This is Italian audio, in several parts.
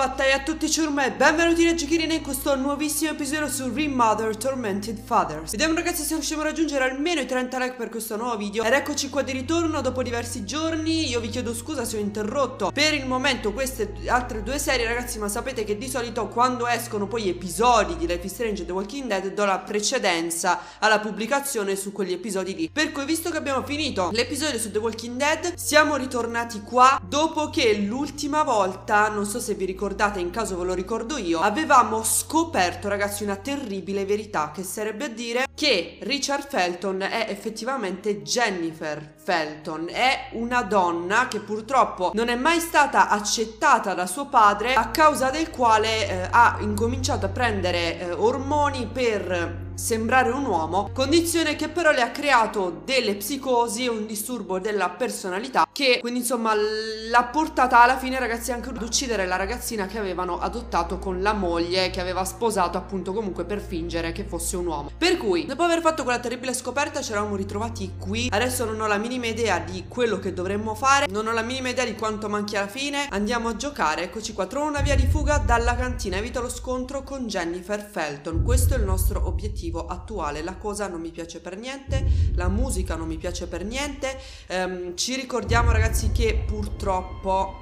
fatta e a tutti ciurma e benvenuti da Giochirina in questo nuovissimo episodio su Remother Tormented Fathers. Vediamo ragazzi se riusciamo a raggiungere almeno i 30 like per questo nuovo video. Ed eccoci qua di ritorno dopo diversi giorni. Io vi chiedo scusa se ho interrotto per il momento queste altre due serie ragazzi, ma sapete che di solito quando escono poi episodi di Life is Strange e The Walking Dead do la precedenza alla pubblicazione su quegli episodi lì. Per cui visto che abbiamo finito l'episodio su The Walking Dead, siamo ritornati qua dopo che l'ultima volta, non so se vi ricordate, in caso ve lo ricordo io, avevamo scoperto ragazzi una terribile verità, che sarebbe a dire che Richard Felton è effettivamente Jennifer Felton, è una donna che purtroppo non è mai stata accettata da suo padre, a causa del quale ha incominciato a prendere ormoni per sembrare un uomo, condizione che però le ha creato delle psicosi e un disturbo della personalità che quindi insomma l'ha portata alla fine ragazzi anche ad uccidere la ragazzina che avevano adottato con la moglie che aveva sposato appunto comunque per fingere che fosse un uomo. Per cui dopo aver fatto quella terribile scoperta ci eravamo ritrovati qui. Adesso non ho la minima idea di quello che dovremmo fare, non ho la minima idea di quanto manchi alla fine. Andiamo a giocare, eccoci qua. Trovo una via di fuga dalla cantina, evito lo scontro con Jennifer Felton. Questo è il nostro obiettivo attuale. La cosa non mi piace per niente, la musica non mi piace per niente. Ci ricordiamo ragazzi che purtroppo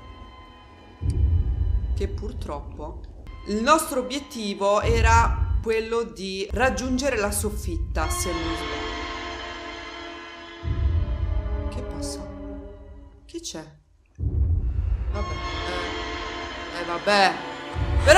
il nostro obiettivo era quello di raggiungere la soffitta, se non sbaglio. Che passa? Che c'è? Vabbè. Vabbè. Però!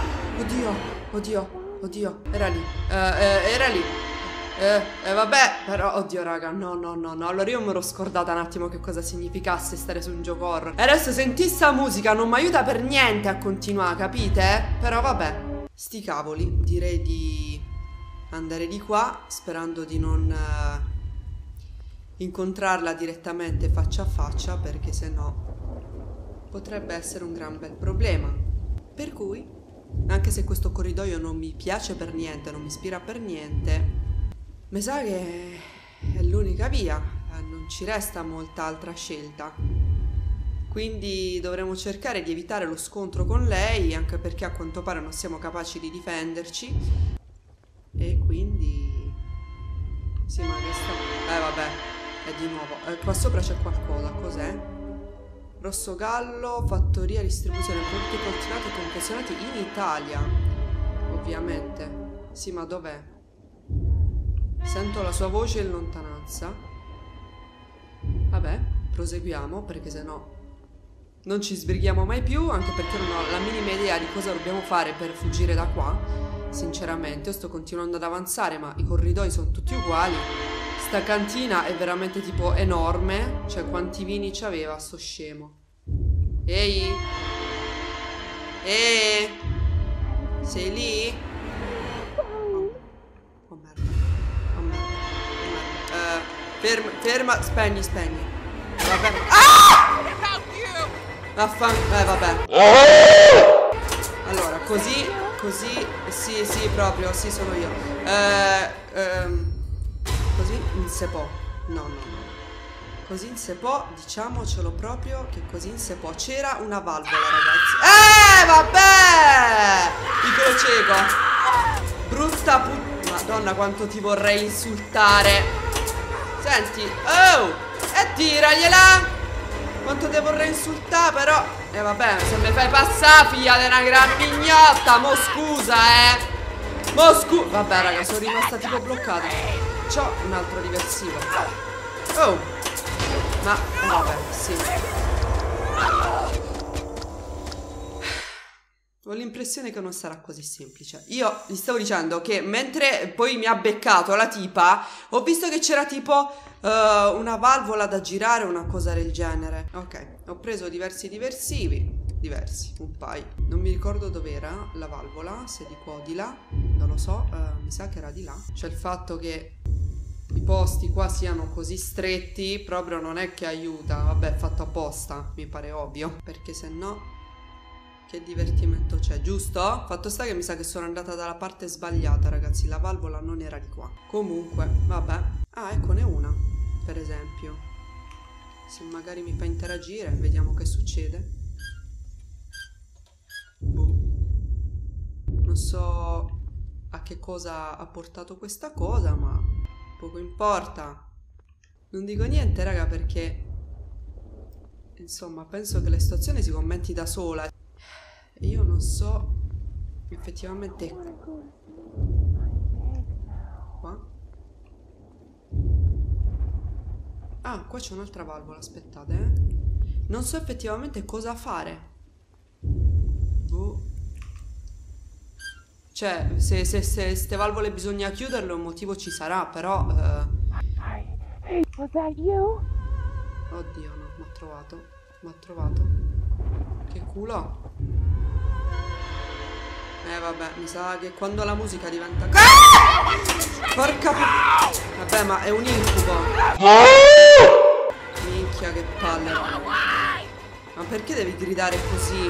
Oddio, era lì. Era lì. Vabbè, però, oddio raga, no. Allora io mi ero scordata un attimo che cosa significasse stare su un gioco horror. E adesso senti sta musica, non mi aiuta per niente a continuare, capite? Però vabbè, sti cavoli, direi di andare di qua, sperando di non incontrarla direttamente faccia a faccia, perché sennò potrebbe essere un gran bel problema. Per cui, anche se questo corridoio non mi piace per niente, non mi ispira per niente, mi sa che è l'unica via, non ci resta molta altra scelta. Quindi dovremo cercare di evitare lo scontro con lei, anche perché a quanto pare non siamo capaci di difenderci. E quindi sì, ma che sta... vabbè, è di nuovo. Qua sopra c'è qualcosa, cos'è? Rosso Gallo, fattoria, distribuzione, prodotti coltivati e confezionati in Italia. Ovviamente. Sì, ma dov'è? Sento la sua voce in lontananza. Vabbè, proseguiamo, perché sennò non ci sbrighiamo mai più, anche perché non ho la minima idea di cosa dobbiamo fare per fuggire da qua. Sinceramente, io sto continuando ad avanzare, ma i corridoi sono tutti uguali. Sta cantina è veramente tipo enorme. Cioè, quanti vini c'aveva sto scemo? Ehi? Sei lì? Oh merda. Ferma. Spegni. Va bene. Ah! Vabbè. Allora, così. Sì, proprio. Sì, sono io. Così in se può. No. Così in se può, diciamocelo proprio che così in se può. C'era una valvola, ragazzi. Vabbè! Piccolo cieco. Brutta Madonna, quanto ti vorrei insultare. Senti. Oh! E tiragliela! Quanto ti vorrei insultare, però. Vabbè, se mi fai passare, figlia di una gran mignotta. Mo scusa, Vabbè, raga, sono rimasta tipo bloccata. C'ho un altro diversivo. Oh! Ma, vabbè, sì. Ho l'impressione che non sarà così semplice. Io gli stavo dicendo che mentre poi mi ha beccato la tipa, ho visto che c'era tipo una valvola da girare, una cosa del genere. Ok, ho preso diversi diversivi. Un paio. Non mi ricordo dov'era la valvola, se di qua o di là. Non lo so, mi sa che era di là. C'è il fatto che i posti qua siano così stretti, proprio non è che aiuta. Vabbè, è fatto apposta, mi pare ovvio, perché se no che divertimento c'è, giusto? Fatto sta che mi sa che sono andata dalla parte sbagliata, ragazzi. La valvola non era di qua. Comunque, vabbè. Ah, eccone una, per esempio. Se magari mi fa interagire, vediamo che succede. so a che cosa ha portato questa cosa, ma poco importa. Non dico niente, raga, perché insomma penso che la situazione si commenti da sola. E io non so effettivamente. Qua? Ah, qua c'è un'altra valvola, aspettate, Non so effettivamente cosa fare. Boh. Cioè, se ste valvole bisogna chiuderle, un motivo ci sarà, però... Hey, was that you? Oddio, no, m'ha trovato. M'ha trovato. Che culo. Vabbè, mi sa che quando la musica diventa... Porca... Vabbè, ma è un incubo. Minchia, che palle. Ma perché devi gridare così?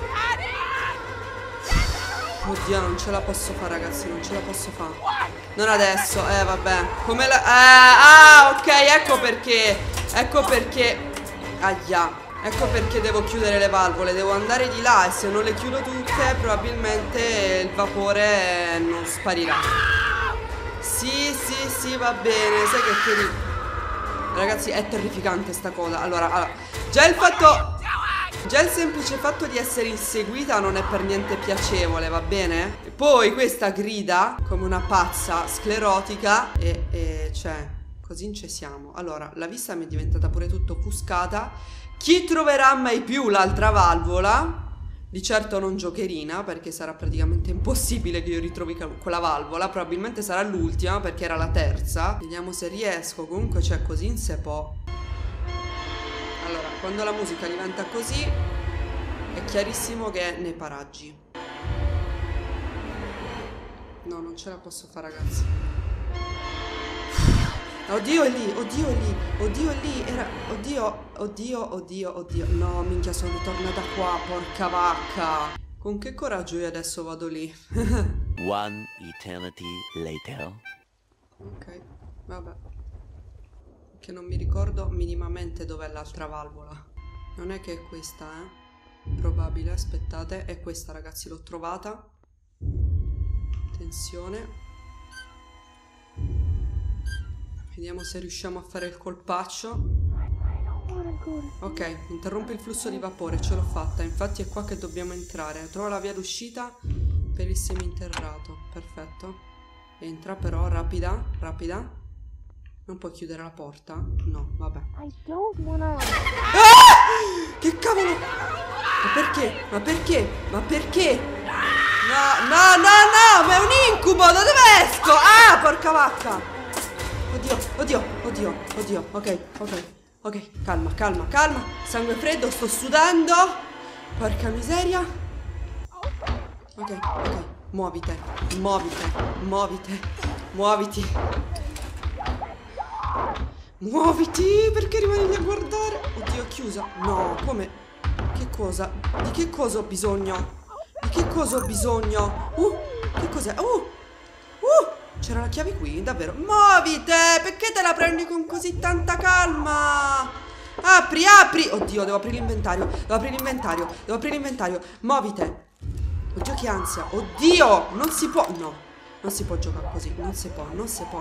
Oddio, non ce la posso fare, ragazzi, non ce la posso fare. Non adesso, vabbè. Come la... ah, ok, ecco perché. Ecco perché... Ahia. Ecco perché devo chiudere le valvole. Devo andare di là e se non le chiudo tutte probabilmente il vapore non sparirà. Sì, va bene. Sai che ragazzi, è terrificante sta cosa. Allora, già il fatto... Già il semplice fatto di essere inseguita non è per niente piacevole, va bene? E poi questa grida come una pazza sclerotica e cioè, così ci siamo. Allora, la vista mi è diventata pure tutto offuscata. Chi troverà mai più l'altra valvola? Di certo non Giocherina, perché sarà praticamente impossibile che io ritrovi quella valvola. Probabilmente sarà l'ultima, perché era la terza. Vediamo se riesco. Comunque c'è così in sé po'. Allora, quando la musica diventa così, è chiarissimo che è nei paraggi. No, non ce la posso fare, ragazzi. Oddio, è lì, oddio, è lì, oddio, è lì, era... Oddio. No, minchia, sono ritornata qua, porca vacca. Con che coraggio io adesso vado lì? One eternity later. Ok, vabbè. Che non mi ricordo minimamente dov'è l'altra valvola. Non è che è questa, Probabile, aspettate. È questa, ragazzi, l'ho trovata. Attenzione. Vediamo se riusciamo a fare il colpaccio. Ok, interrompe il flusso di vapore, ce l'ho fatta. Infatti è qua che dobbiamo entrare. Trova la via d'uscita per il seminterrato. Perfetto. Entra però, rapida. Non puoi chiudere la porta? No, vabbè. Che cavolo! Ma perché? No, ma è un incubo! Da dove esco? Ah, porca vacca! Oddio. Ok, calma. Sangue freddo, sto sudando. Porca miseria. Ok. Muoviti. Muoviti, perché rimani lì a guardare? Oddio, è chiusa. No, come? Che cosa? Di che cosa ho bisogno? Che cos'è? C'era la chiave qui, davvero? Muovite! Perché te la prendi con così tanta calma? Apri! Oddio, devo aprire l'inventario. Muovite! Oddio, che ansia. Oddio! Non si può. No, non si può giocare così. Non si può.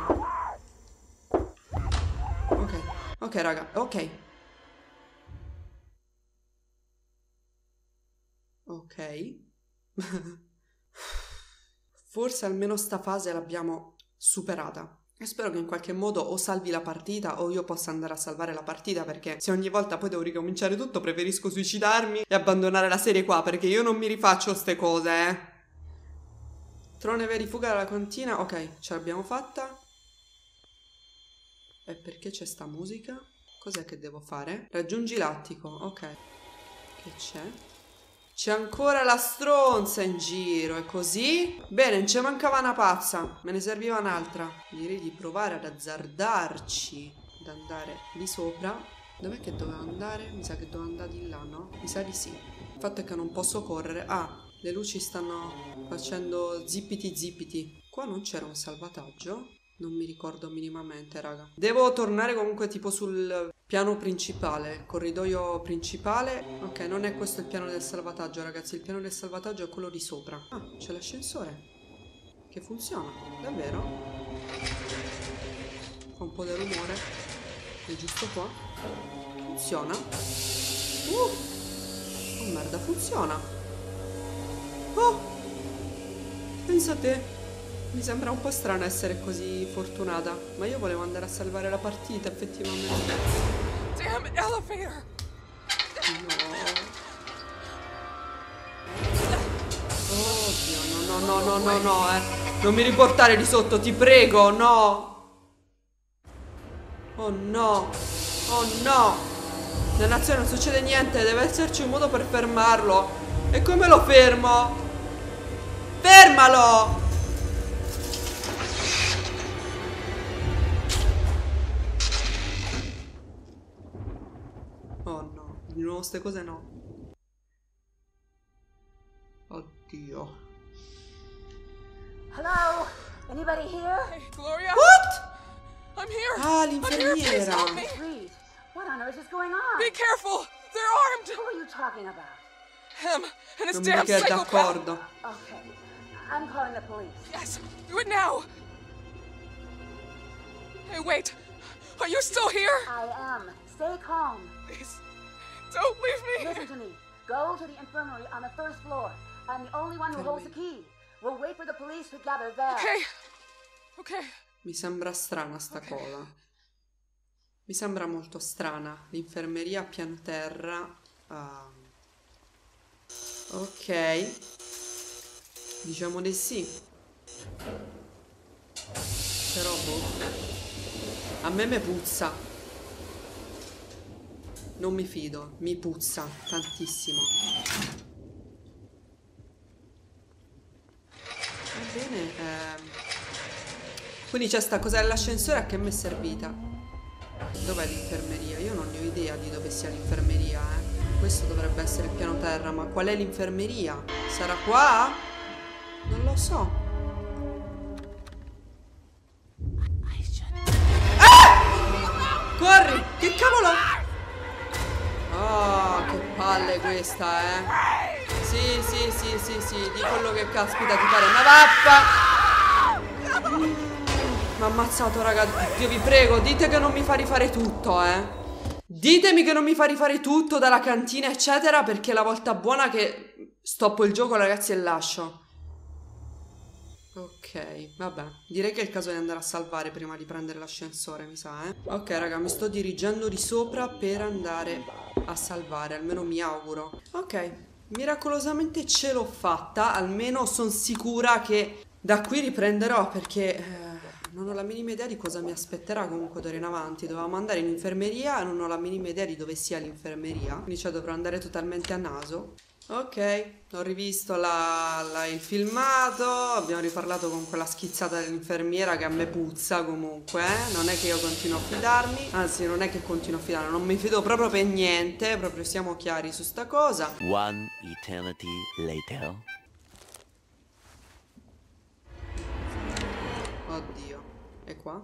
Ok, raga, ok. Forse almeno sta fase l'abbiamo superata. E spero che in qualche modo o salvi la partita o io possa andare a salvare la partita, perché se ogni volta poi devo ricominciare tutto preferisco suicidarmi e abbandonare la serie qua, perché io non mi rifaccio ste cose, Trone via di fuga dalla cantina. Ok, ce l'abbiamo fatta. E perché c'è sta musica? Cos'è che devo fare? Raggiungi l'attico, ok. Che c'è? C'è ancora la stronza in giro, è così? Bene, non ci mancava una pazza, me ne serviva un'altra. Direi di provare ad azzardarci, ad andare di sopra. Dov'è che dovevo andare? Mi sa che dovevo andare di là, no? Mi sa di sì. Il fatto è che non posso correre. Ah, le luci stanno facendo zippiti. Qua non c'era un salvataggio? Non mi ricordo minimamente, raga. Devo tornare comunque tipo sul piano principale, il corridoio principale. Ok, non è questo il piano del salvataggio, ragazzi. Il piano del salvataggio è quello di sopra. Ah, c'è l'ascensore che funziona, davvero? Fa un po' di rumore. È giusto qua. Funziona. Oh merda, funziona. Oh, pensa a te. Mi sembra un po' strano essere così fortunata, ma io volevo andare a salvare la partita, effettivamente. Damn elevator! No. Oddio, no, Non mi riportare di sotto, ti prego, no! Oh no! Oh no! Dannazione, non succede niente, deve esserci un modo per fermarlo. E come lo fermo? Fermalo! Oh no, di nuovo ste cose no. Oddio. Hello? Anybody here? Hey, Gloria! What? I'm here! Ah, I'm here, please l'infermiera. help me! Please. What on earth is going on? Be careful! They're armed! Who are you talking about? Him and his Non damn mica è psychopath! d'accordo. Okay. I'm calling the police. Yes, do it now! Hey, wait! Are you still here? I am. Stay calm. Please, don't leave me! Listen to me. Go to the infirmary on the first floor. I'm the only one who holds the key. We'll wait for the police to gather there. Okay. Okay. Mi sembra strana sta cosa. Mi sembra molto strana. L'infermeria a piano terra. Ok. Diciamo di sì. Però boh. A me puzza. Non mi fido. Mi puzza tantissimo. Va bene. Quindi c'è sta cosa dell'ascensore, a che mi è servita? Dov'è l'infermeria? Io non ne ho idea di dove sia l'infermeria, Questo dovrebbe essere il piano terra, ma qual è l'infermeria? Sarà qua? Non lo so. Ah! Corri! Che cavolo? Oh, che palle questa, Sì, di quello che caspita ti pare. Ma vaffa! Mi ha ammazzato, raga. Dio vi prego, dite che non mi fa rifare tutto, Ditemi che non mi fa rifare tutto dalla cantina, eccetera, perché è la volta buona che stoppo il gioco, ragazzi, e lascio. Ok, vabbè. Direi che è il caso di andare a salvare prima di prendere l'ascensore, mi sa, Ok, raga, mi sto dirigendo di sopra per andare a salvare, almeno mi auguro. Ok, miracolosamente ce l'ho fatta, almeno sono sicura che da qui riprenderò, perché... non ho la minima idea di cosa mi aspetterà comunque d'ora in avanti. Dovevamo andare in infermeria e non ho la minima idea di dove sia l'infermeria. Quindi cioè dovrò andare totalmente a naso. Ok, ho rivisto il filmato. Abbiamo riparlato con quella schizzata dell'infermiera che a me puzza comunque. Non è che io continuo a fidarmi. Anzi, non è che continuo a fidarmi. Non mi fido proprio per niente. Proprio siamo chiari su sta cosa. One eternity later. Oddio. E qua?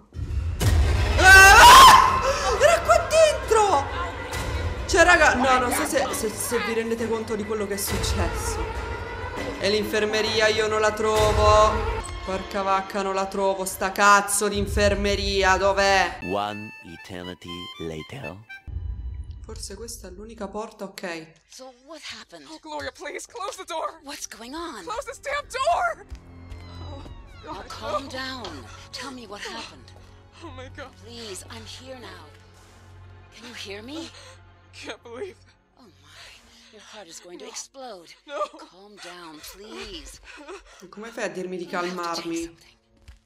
Ah! Era qua dentro! Cioè, raga, no, non so se vi rendete conto di quello che è successo. E l'infermeria io non la trovo. Porca vacca, non la trovo. Sta cazzo di infermeria, dov'è? One eternity later. Forse questa è l'unica porta, ok. So what happened? Oh, Gloria, please, close the door! What's going on? Close this damn door! Now calm down. Tell me what happened. Oh my god, Please, I'm here now. Can you hear me? can't believe. Oh my, your heart is going to explode. No. Calm down, please. Come fai a dirmi di You have to take calmarmi? something.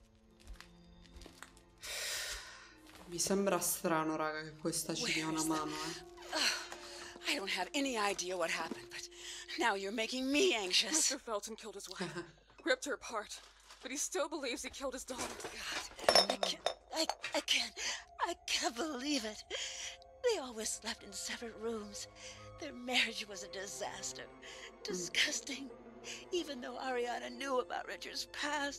Mi sembra strano, raga, che questa ci dia una mano, I don't have any idea what happened, but now you're making me anxious. Mr. Felton killed his wife, ripped her apart, but he still believes he killed his daughter. God, I can't believe it. They always slept in separate rooms. Their marriage was a disaster. Disgusting. Even though Ariana knew about Richard's past.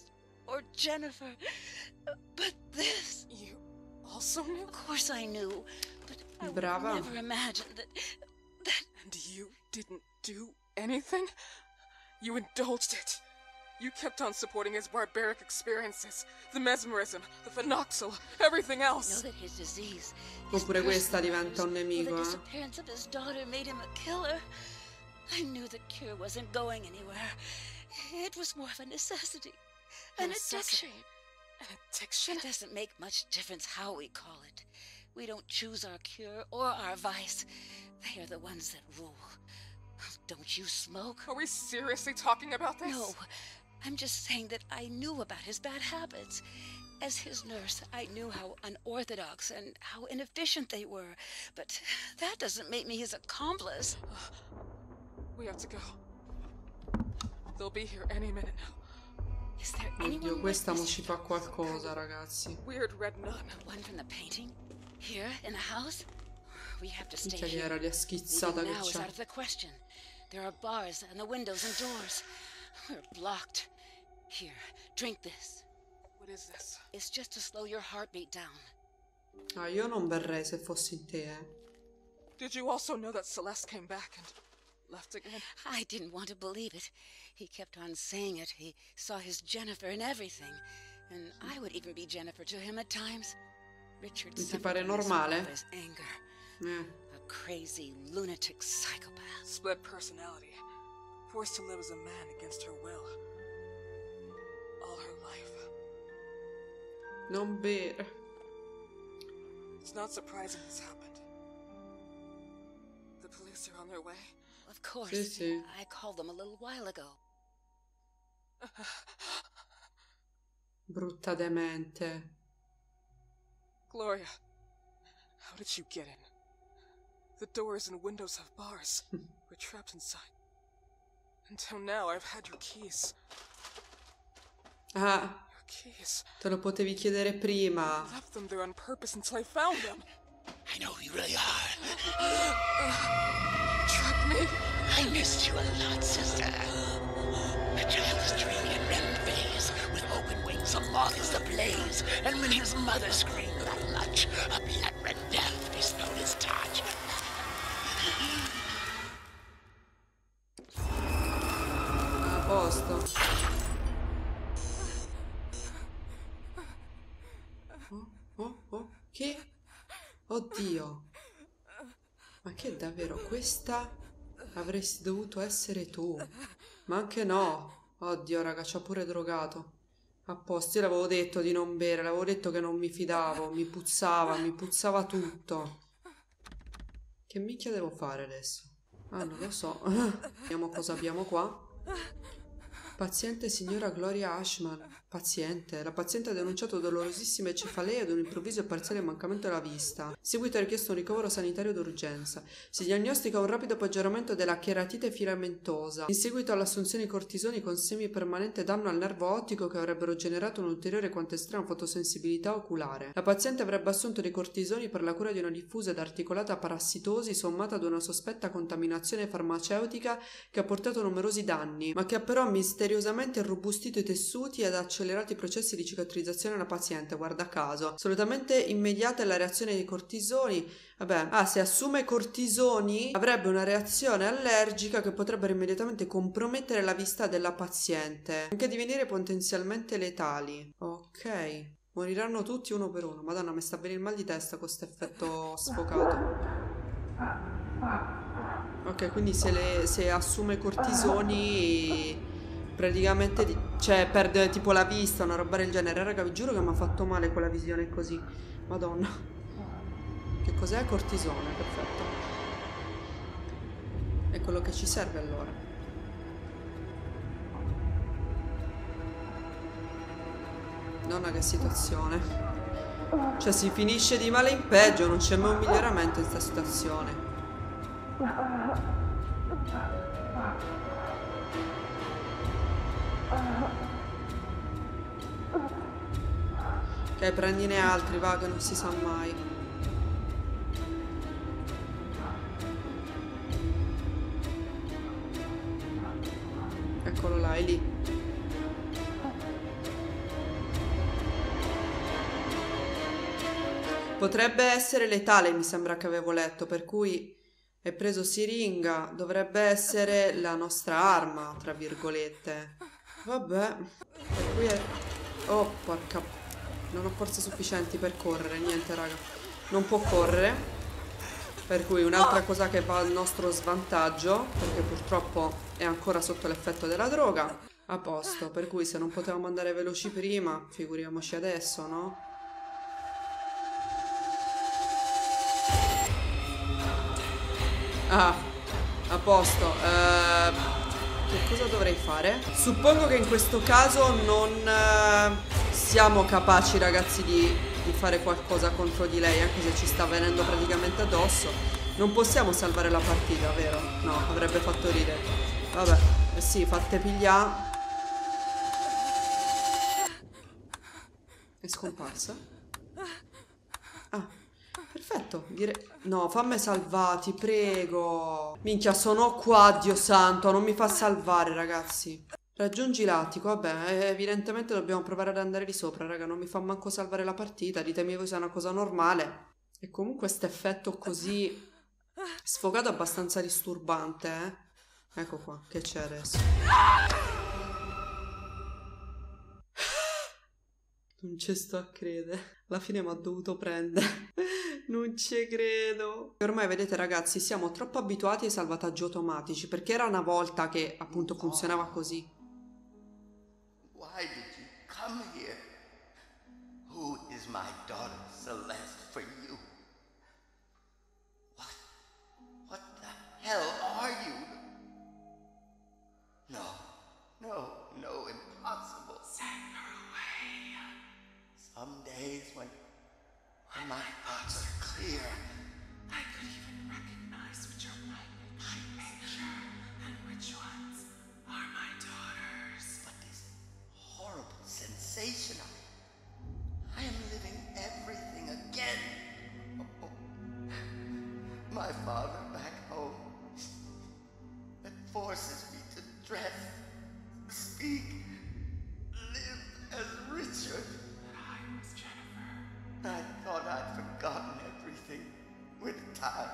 or Jennifer. But this... You also knew? Of course I knew, but I would Brava. never imagined that... And you didn't do anything? You indulged it. You kept on supporting his barbaric experiences, the mesmerism, the phenoxyl, everything I know else. that his disease, his Oppure questa personal diventa un issues, nemico, or the eh. disappearance of his daughter made him a killer. I knew the cure wasn't going anywhere. It was more of a necessity. An Necessity? addiction. An addiction? It doesn't make much difference how we call it. We don't choose our cure or our vice. They are the ones that rule. Don't you smoke? Are we seriously talking about this? No. I'm just saying that I knew about his bad habits. As his nurse, I knew how unorthodox and how inefficient they were. But that doesn't make me his accomplice. We have to go. They'll be here any minute now. Is there Oddio, anyone like questa mo this ci fa qualcosa, ragazzi. Weird red nun. one from the painting? Here, in the house? We have to stay Minchia che here. era lì schizzata Leaving che now is c'è. out of the question. There are bars and the windows and doors. We're blocked. Here, drink this. What is this? It's just to slow your heartbeat down. Ah, io non berrei se fossi in te, eh. Did you also know that Celeste came back and left again? I didn't want to believe it. He kept on saying it. He saw his Jennifer in everything. And I would even be Jennifer to him at times. Richard Ti suffered pare from his normale? father's anger. Eh. A crazy, lunatic psychopath. Split personality. Forced to live as a man against her will. All her life. Non bere. It's not surprising this happened. The police are on their way. Of course. Sì, sì. I called them a little while ago. Brutta demente. Gloria, how did you get in? The doors and windows have bars. We're trapped inside. Until now, I've had your keys. Ah, Your keys. te lo potevi chiedere prima. I left them there on purpose until I found them. I know who you really are. Trapped me. I missed you a lot, sister. A child's dream in REM phase. With open wings, a moth is ablaze. And when his mother screamed that much, a blood-red death bestowed his touch. A posto. Oh, che? Oddio. Ma che davvero? Questa avresti dovuto essere tu. Ma anche no. Oddio, raga, ci ha pure drogato. A posto, io l'avevo detto di non bere, l'avevo detto che non mi fidavo, mi puzzava tutto. Che minchia devo fare adesso? Ah, non lo so. Vediamo cosa abbiamo qua. Paziente signora Gloria Ashman. Paziente. La paziente ha denunciato dolorosissime cefalee ed un improvviso e parziale mancamento della vista. In seguito ha richiesto un ricovero sanitario d'urgenza. Si diagnostica un rapido peggioramento della cheratite filamentosa. In seguito all'assunzione di cortisoni con semipermanente danno al nervo ottico che avrebbero generato un'ulteriore quanto estrema fotosensibilità oculare. La paziente avrebbe assunto dei cortisoni per la cura di una diffusa ed articolata parassitosi sommata ad una sospetta contaminazione farmaceutica che ha portato numerosi danni, ma che ha però misteriosamente irrobustito i tessuti ed accelerato i processi di cicatrizzazione alla paziente, guarda caso. Assolutamente immediata è la reazione dei cortisoni. Vabbè, se assume cortisoni avrebbe una reazione allergica che potrebbe immediatamente compromettere la vista della paziente, anche divenire potenzialmente letali. Ok, moriranno tutti uno per uno. Madonna, mi sta venendo il mal di testa con questo effetto sfocato. Ok, quindi se assume cortisoni praticamente perde tipo la vista, una roba del genere. Raga, vi giuro che mi ha fatto male quella visione così. Madonna. Che cos'è? Cortisone, perfetto. È quello che ci serve allora. Madonna, che situazione. Cioè si finisce di male in peggio, non c'è mai un miglioramento in questa situazione. Ok, prendine altri, va, che non si sa mai. Eccolo là, è lì. Potrebbe essere letale, mi sembra che avevo letto, per cui è preso siringa, dovrebbe essere la nostra arma, tra virgolette. Vabbè, per cui è... Oh, porca... Non ho forze sufficienti per correre, niente raga. Non può correre, per cui un'altra cosa che va al nostro svantaggio, perché purtroppo è ancora sotto l'effetto della droga. A posto, per cui se non potevamo andare veloci prima, figuriamoci adesso, no? Ah, a posto. Che cosa dovrei fare? Suppongo che in questo caso non siamo capaci, ragazzi, di fare qualcosa contro di lei, anche se ci sta venendo praticamente addosso. Non possiamo salvare la partita, vero? No, avrebbe fatto ridere. Vabbè, sì, fatte pigliare. È scomparsa? Ah. Perfetto, no, fammi salvare, ti prego. Minchia, sono qua, Dio santo, non mi fa salvare, ragazzi. Raggiungi l'attico, vabbè, evidentemente dobbiamo provare ad andare di sopra, raga, non mi fa manco salvare la partita, ditemi voi se è una cosa normale. E comunque questo effetto così sfogato è abbastanza disturbante, eh. Ecco qua, che c'è adesso? Non ci sto a credere. Alla fine mi ha dovuto prendere. Non ci credo. Ormai vedete ragazzi, siamo troppo abituati ai salvataggi automatici, perché era una volta che appunto funzionava così. Why did you come here? Who is my daughter Celeste for you? What the hell are you? No, impossible. Send her away. Some days when my thoughts are clear, I could even recognize which are my picture and which ones are my daughters. But this horrible sensation, I am living everything again. My father back home, that forces me to dress, speak, live as Richard. I was Jennifer. I thought I'd forgotten everything with time.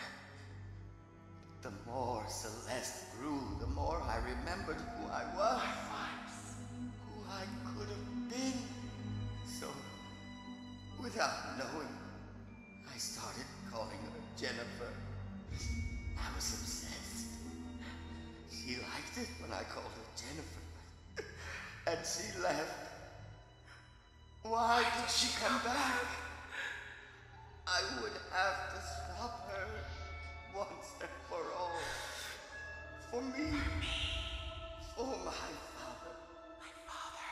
But the more Celeste grew, the more I remembered who I was, who I could have been. So, without knowing, I started calling her Jennifer. I was obsessed. She liked it when I called her Jennifer. And she left. Why did she come back? I would have to stop her once and for all. For me. For my father. My father.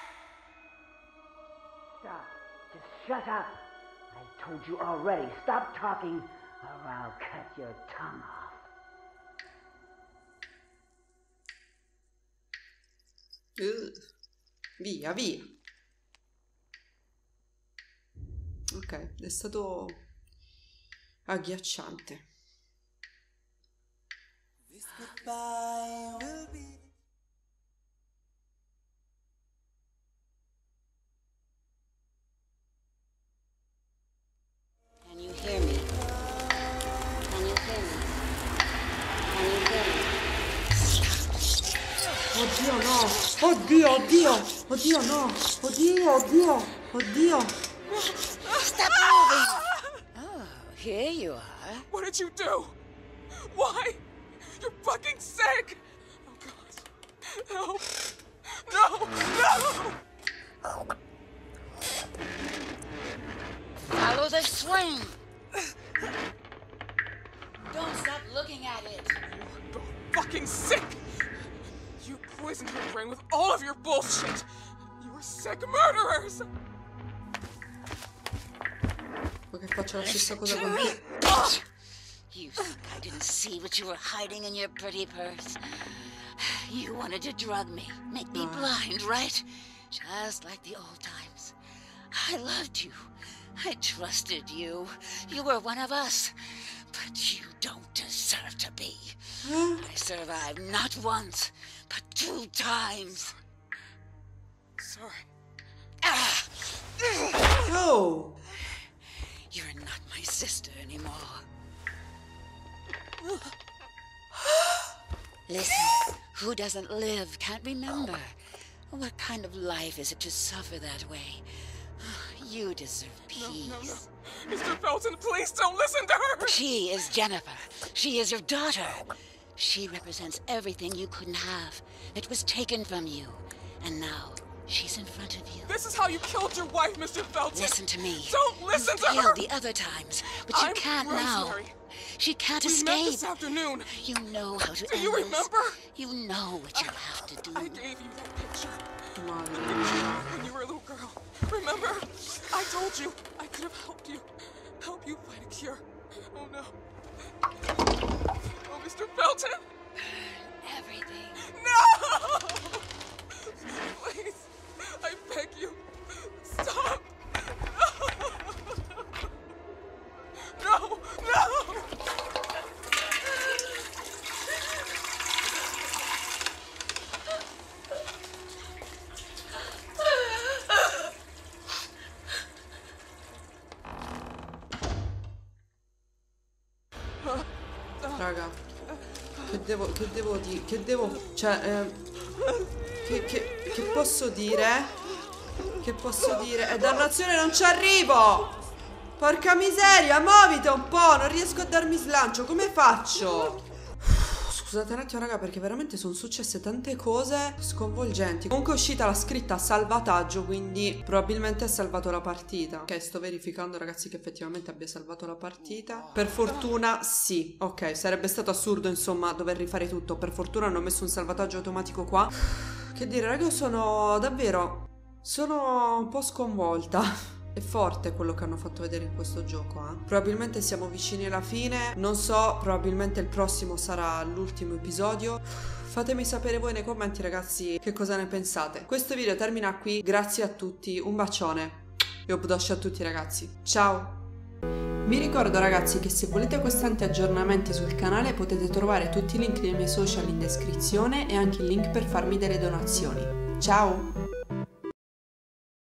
Stop. Just shut up. I told you already. Stop talking or I'll cut your tongue off. Via, via. Ok, è stato agghiacciante. This goodbye will be. Can you hear me? Can you hear me? Can you hear me? Oddio no! Oddio, oddio! Oddio no! Oddio, oddio! Oddio! Stop moving! Oh, here you are. What did you do? Why? You're fucking sick! Oh god. Help! No! No! Follow the swing! Don't stop looking at it! You're fucking sick! You poisoned her brain with all of your bullshit! You were sick murderers! Che faccio la stessa cosa con me. You think I didn't see what you were hiding in your pretty purse? You wanted to drug me, make me blind, right? Just like the old times. I loved you. I trusted you. You were one of us. But you don't deserve to be. I survived not once, but 2 times. Sorry. Oh! You're not my sister anymore. Listen, who doesn't live can't remember. What kind of life is it to suffer that way? You deserve peace. No. Mr. Felton, please don't listen to her! She is Jennifer. She is your daughter. She represents everything you couldn't have. It was taken from you. And now, she's in front of you. This is how you killed your wife, Mr. Felton! Listen to me. Don't listen to her! You failed the other times, but you can't now. Rosemary. She can't We escape. met this afternoon. You know how to Do end you this. remember? You know what you have to do. I gave you that picture Madre. when you were a little girl. Remember? I told you I could have helped you find a cure. Oh no. Oh, Mr. Felton! Everything. No! Please, I beg you, stop! No! No! Raga, che posso dire? Che posso dire? Dannazione, non ci arrivo! Porca miseria, muovite un po', non riesco a darmi slancio, come faccio? Scusate un attimo raga, perché veramente sono successe tante cose sconvolgenti. Comunque è uscita la scritta salvataggio, quindi probabilmente ha salvato la partita. Ok, sto verificando ragazzi che effettivamente abbia salvato la partita. Per fortuna sì. Ok, sarebbe stato assurdo insomma dover rifare tutto. Per fortuna hanno messo un salvataggio automatico qua. Che dire raga, io sono un po' sconvolta. È forte quello che hanno fatto vedere in questo gioco, eh? Probabilmente siamo vicini alla fine. Non so, probabilmente il prossimo sarà l'ultimo episodio. Fatemi sapere voi nei commenti ragazzi che cosa ne pensate. Questo video termina qui, grazie a tutti, un bacione e obdoshi a tutti ragazzi, ciao! Vi ricordo ragazzi che se volete costanti aggiornamenti sul canale potete trovare tutti i link dei miei social in descrizione e anche il link per farmi delle donazioni. Ciao!